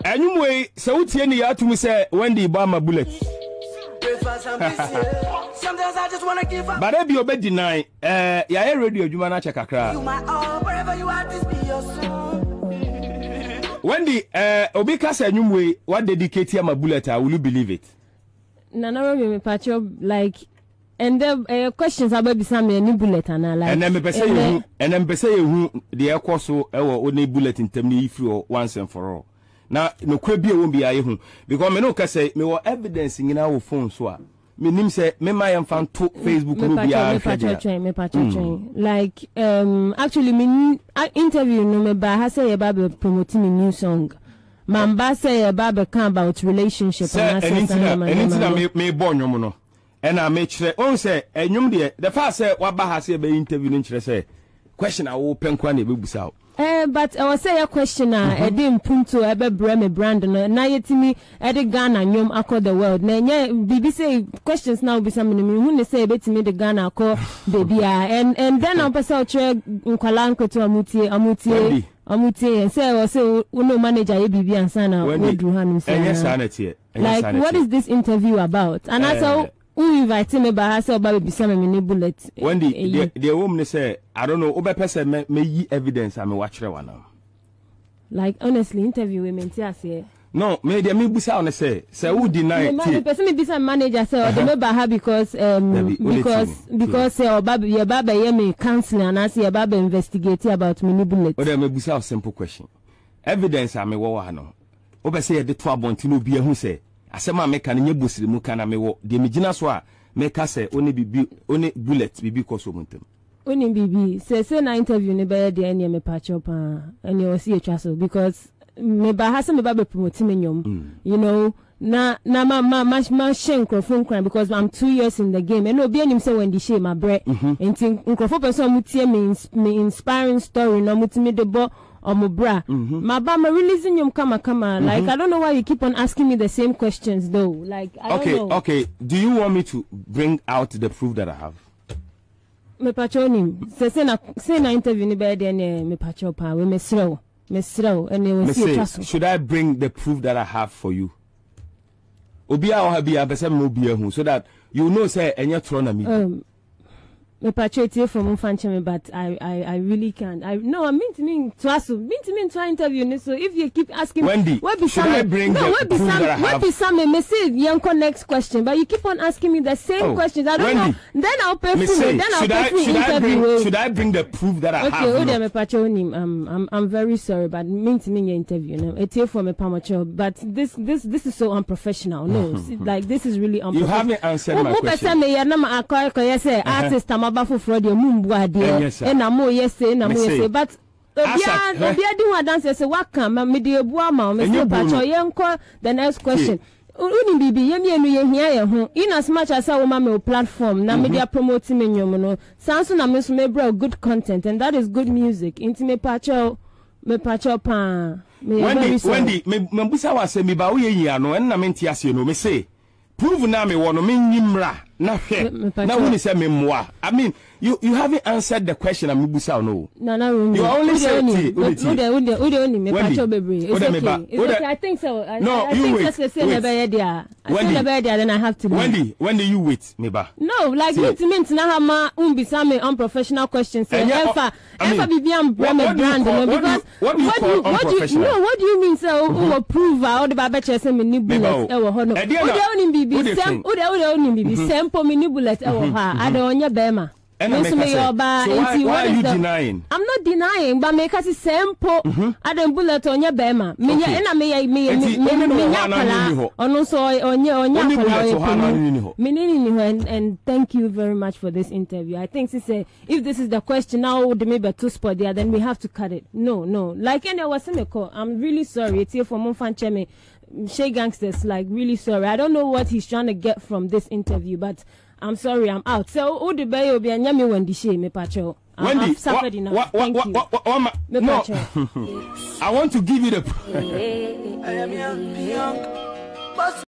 Anyway, so what you need to say Wendy bomb a bullet. Sometimes I just wanna give up. But I be obey deny. Yeah, radio you man check Accra. You my all, wherever you are, this be your song. Wendy, Obika say anyway, what dedicate my bullet? Will you believe it? Nana me patcho like. And the questions about some new bullet and I like. And then me say you, and then say you the Ayekoo so only bullet in termini free once and for all. Now no crabby won't be I because me no can say me what evidence in our phone so. Me nim say me my fan to Facebook no be me patcho like actually me interview no me ba ha say about promoting a new song. Mamba say about relationship and anything me born no. And I make sure on say the first say what has say be interview in say question I open kwane be busa. But I was say a question e dey punto e be brand no na yetimi e dey Ghana nyom across the world na nya bibi say questions now be some me hu say betimi the Ghana across baby and then I person try nkwala nkoto amutie say no manager e bibi ansa na we do hanu say like what is this interview about and I say who invite me by herself baby some me bullet. Wendy, the woman say I don't know obe person me yi evidence I me watch one now. Like honestly interview women say no me busa on say who deny it. Me person me busa manager say or the her because say or baby your baba hear me counseling and I say your baba investigate about me bullet. Or me busa a simple question. Evidence I me wo no. Obe say the 2 abonti no bi ehun say asema meka ne nyebosiri mu kana mewo de megina so a meka se oni bibi oni bullet bibi koso muntem oni bibi se na interview ne be de ene me patch up ene o si etwa so because me ba ha se me ba be promote me nyom you know na ma shen microphone crime because I'm 2 years in the game and obi anim say Wendy shay my bre enti microphone person mutie me inspiring story no mutimi de bo Omubra, my bama releasing you kama like I don't know why you keep on asking me the same questions though. Like I don't know. Okay. Do you want me to bring out the proof that I have? Me patronim. Say na interview ni be de me patro pa we mesrew and we see trust. Should I bring the proof that I have for you? Obi a oha bia pese me obi ehun so that you know say enye tro na me. Me patriotic from Fanchame, but I really can't. I mean to me to interview. So if you keep asking, Wendy, should I bring the proof that I have? Be some me say Yanko next question, but you keep on asking me the same questions. I don't know. Then I'll pay for it. Then I'll pay for interview. Should I bring the proof that I have? Okay, me patriotic. I'm very sorry, but mean to me your interview. No, it's here for me pamacho, but this is so unprofessional. No, like this is really unprofessional. You haven't answered my question. Artist Bafu Frodi Mumbuade and Amo yes but Obia do dance say what come me de buama me say patcho yenko the next question uni bibi yemi enu ye hia ye in as much as our mama platform na media promoting me nyom no sanso na me so me bro good content and that is good music into me patcho pa Wendy me busa wa say me ba wo ye hia no en na me ntiase no me say prove na me wono me nyimra na hwe na woni say me moa I mean you haven't answered the question I'm busa no you only say only me patcho bebre it's okay I think so I think just say never hear there then I have to leave. Wendy you wait me ba no like it means na ha ma umbisa me unprofessional questions say ever be am brand no because what do you mean so who approve all the baba say me ni bullet e wo ho no only bibi sem only bibi sempo me ni bullet e wo ha ade onye bema. So why are you denying? I'm not denying, but make us simple. I don't bullet on your bema. Me and thank you very much for this interview. I think if this is the question now, the maybe 2 spot there, then we have to cut it. No. Like any was in the call. I'm really sorry. It's here for Monfancheme. Shay Gangsters, like really sorry. I don't know what he's trying to get from this interview, but I'm sorry, I'm out. So, who the bay will be a nyami Wendy shay, me pacho. I've suffered enough. Thank you. No. I want to give you the.